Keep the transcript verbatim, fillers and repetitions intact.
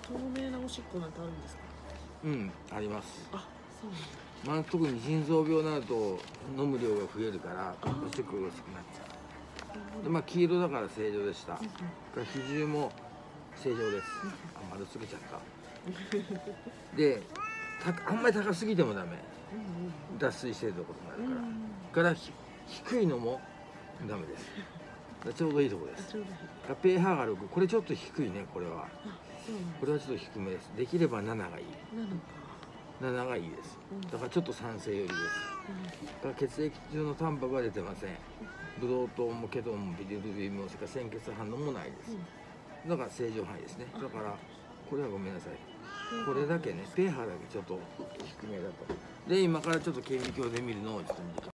透明なおしっこなんてあるんですか？ うん、あります。 あ、そうなんだ。 まあ、特に腎臓病になると飲む量が増えるからおしっこが薄くなっちゃう。でまあ黄色だから正常でした。うん、比重も正常です。あ、丸つけちゃった。でたあんまり高すぎてもダメ。脱水してるところになるから。から低いのもダメです。ちょうどいいところです。ペーハー がろく、これちょっと低いね、これは。これはちょっと低めです。できればなながいい。なながいいです。だからちょっと酸性寄りです。だから血液中のタンパクは出てません。ブドウ糖もケトンもビリルビンもそれから鮮血反応もないです。だから正常範囲ですね。だからこれはごめんなさい。これだけね、ペーハー だけちょっと低めだと。で今からちょっと顕微鏡で見るのをちょっと見て。